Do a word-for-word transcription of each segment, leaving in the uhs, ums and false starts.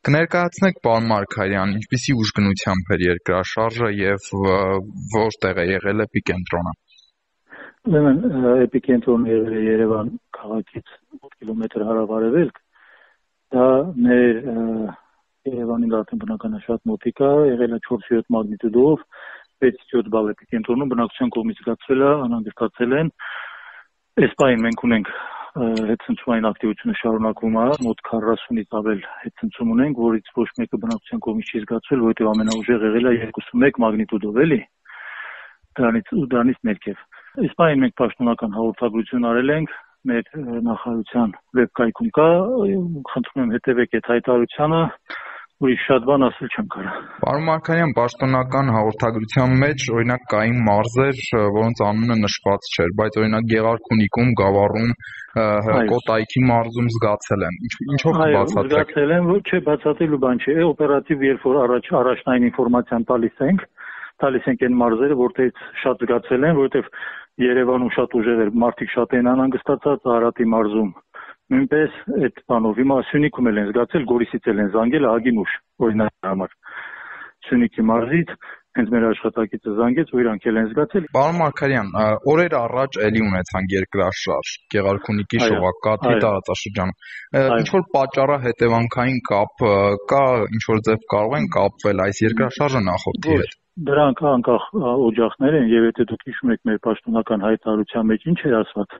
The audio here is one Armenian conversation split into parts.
Կներկայացնեք, պարոն Մարգարյան, ինչպիսի ուժգնությամբ էր երկրաշարժը և որտեղ է եղել էպիկենտրոնը։ Ուրեմն էպիկենտրոնը եղել է Երևան քաղաքից ութ կիլոմետր հարավ-արևելք, դա մեր Երևանին արդեն բնականաբար մոտիկ է, եղել է չորս յոթ մագնիտուդով, վեց յոթ բալ էպիկենտրոնում բնակչության կողմից զգացվել է, անհանգստացել են։ Այս պահին մենք ունենք հետցնցումային ակտիվությունը շարունակվում է, մոտ քառասունից ավել հետցնցում ունենք, որից ոչ մեկը բնակչության կողմից չի զգացվել, որովհետև ամենաուժեղ եղել է երկուսունմեկ մագնիտուդով, էլի։ Դրանից ու դրանից ներքև։ Այս պահին մենք պաշտոնական հաղորդագրություն արել ենք, մեր նախարարության վեբկայքում կա, խնդրում եմ հետևեք այդ հայտարարությանը, ուրիշ շատ բան ասել չեմ կարող։ Պարոն Մարգարյան, պաշտոնական հաղորդագրության մեջ օրինակ կային մարզեր, որոնց անունը նշված չէր, բայց օրինակ Գեղարքունիքում, Գավառում, Կոտայքի մարզում զգացել են։ Ինչով կբացատրեք։ Զգացել են, ոչ չէ, բացատրելու բան չի, օպերատիվ երբ որ առաջ առաջնային ինֆորմացիան տալիս ենք, տալիս ենք այն մարզերը, որտեղից շատ զգացել են, որովհետև Երևանում շատ ուժեղ էր, մարդիկ շատ են անհանգստացած, Արարատի մարզում նույնպես այդ բանով, հիմա Սյունիքում էլ են զգացել, Գորիսից էլ են զանգել, Ագինուշ օրինակ համար։ Սյունիքի մարզից հենց մեր աշխատակիցը զանգեց, ու իրանք էլ են զգացել։ Պարոն Մարգարյան, օրեր առաջ էլի ունեցան երկրաշարժ, Գեղարքունիքի Շողակաթի տարածաշրջանում։ Ինչ որ պատճառահետևանքային կապ կա, ինչ որ ձև կարող են կապվել այս երկրաշարժը նախորդի հետ։ Դրանք անկախ օջախներ են, եւ եթե դուք հիշում եք մեր պաշտոնական հայտարարության մեջ ինչ էր ասված,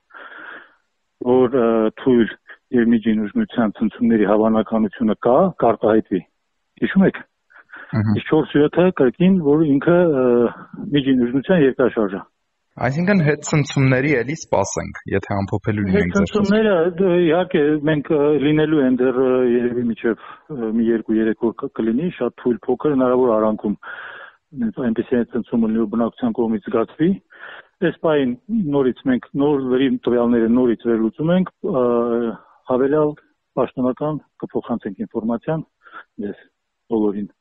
որ թույլ եւ միջին ուժգնության ցնցումների հավանականությունը կա, կարտահայտվի։ Հիշում եք։ Իսկ չորս յոթը կրկին, որ ինքը միջին ուժգնության երկրաշարժ է։ Այսինքն հետ ցնցումների էլի սպասենք, եթե ամփոփելու լինենք ձեր։ Հետ ցնցումները իհարկե մենք լինելու են դեռ երևի միջև մի երկու-երեք օր կլինի, շատ թույլ փոքր, հնարավոր արանքում այնպեսի ցնցում լինի, որ բնակչության կողմից զգացվի։ Այս պահին նորից մենք նոր վերի տվյալները նորից վերլուծում ենք, հավելյալ պաշտոնական կփոխանցենք ինֆորմացիան ձեզ բոլորին։